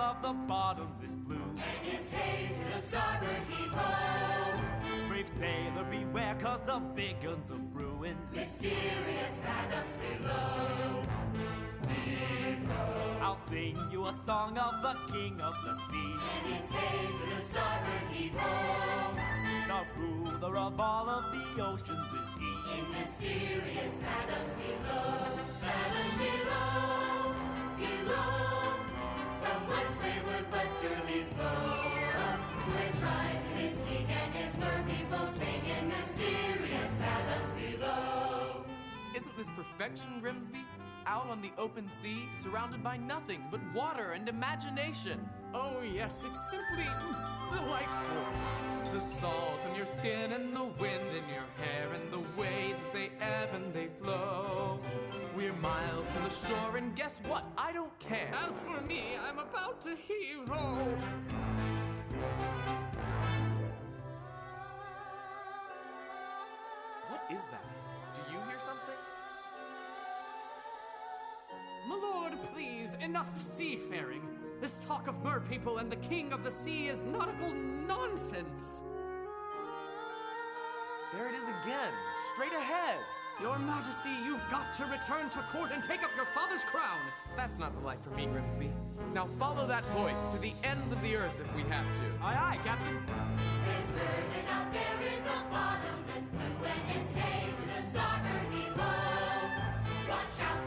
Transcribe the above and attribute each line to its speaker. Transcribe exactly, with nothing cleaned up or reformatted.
Speaker 1: of the bottomless blue.
Speaker 2: And it's hey to the starboard heave-ho.
Speaker 1: Brave sailor beware, cause the big guns are brewing.
Speaker 2: Mysterious fathoms below. Heave-ho.
Speaker 1: I'll sing you a song of the king of the sea.
Speaker 2: And it's hey to the starboard heave-ho.
Speaker 1: The ruler of all of the oceans is he.
Speaker 2: In mysterious fathoms below. Fathoms below, below. From whence wayward westerlies blow. Where tribes his king and his mer people sing in mysterious fathoms below.
Speaker 3: Isn't this perfection, Grimsby? Out on the open sea, surrounded by nothing but water and imagination.
Speaker 4: Oh yes, it's simply delightful.
Speaker 3: The salt on your skin and the wind in your hair and the waves as they ebb and they flow. We're miles from the shore and guess what? I don't care.
Speaker 4: As for me, I'm about to heave-ho.
Speaker 3: What is that? Do you hear something?
Speaker 4: My lord, please, enough seafaring. This talk of mer people and the king of the sea is nautical nonsense.
Speaker 3: There it is again, straight ahead.
Speaker 4: Your Majesty, you've got to return to court and take up your father's crown.
Speaker 3: That's not the life for me, Grimsby. Now follow that voice to the ends of the earth if we have to.
Speaker 1: Aye, aye, Captain.
Speaker 2: There's mermaids out there in the bottomless blue, and it's hey to the starboard heave-ho. Watch out